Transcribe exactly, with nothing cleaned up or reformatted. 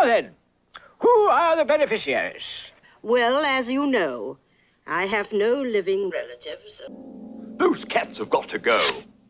Now then, who are the beneficiaries? Well, as you know, I have no living relatives. Those cats have got to go.